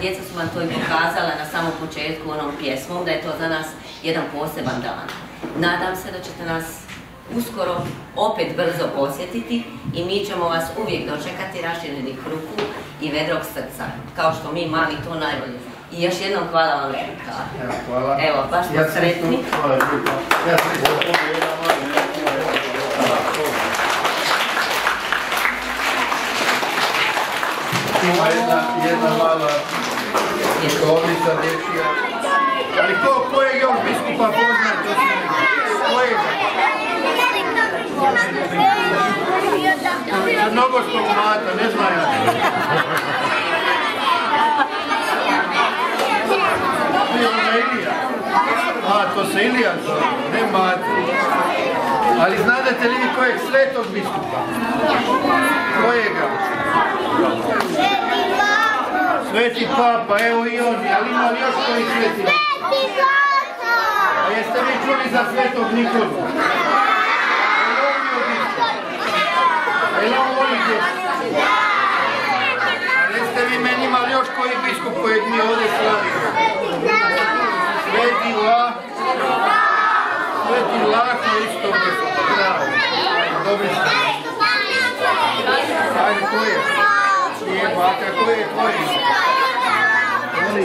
djeca su vam to i pokazala na samom početku onom pjesmom, da je to za nas jedan poseban dan. Nadam se da ćete nas uskoro opet brzo posjetiti i mi ćemo vas uvijek dočekati raširenih ruku i vedrog srca, kao što mi mali to najbolje znamo. I još jednom hvala vam velika. Evo, baš smo sretni. Ima jedna mala školica dječja. Ali kojeg još biskupa poznate? Kojega? Crnogorskog mata, ne znam ja. Ilija. A, to se Ilija zove, ne mata. Ali znate li vi kojeg svetog biskupa? Kojega? Sveti Papa, evo i on, ali ima li još koji sveti? Sveti Papa! A jeste vi čuli za svetog Nikolu? Jel on voli djecu? A jeste vi meni imali još koji biskup kojeg mi ovdje slavimo? Sveti Lah. Sveti Lah je isto biskup, bravo. Dobri ste. Ajde, ko je? Nije baka, ko je tvoj? Volim.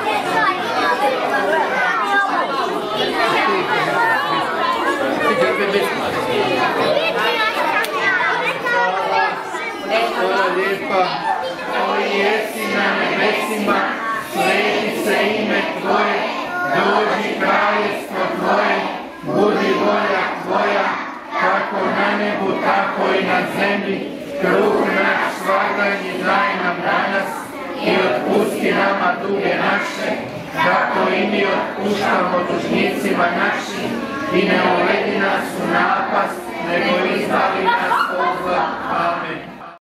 Hvala lijepa, koji jesi na nebesima, sveti se ime Tvoje, dođi kraljestvo Tvoje, budi volja Tvoja, kako na nebu, tako i na zemlji. Kruh naš svagdanji daj nam danas i otpusti nama duge naše, kako i mi otpuštamo dužnicima našim, i ne uvedi nas u napast, nego izbavi nas od zla. Amen.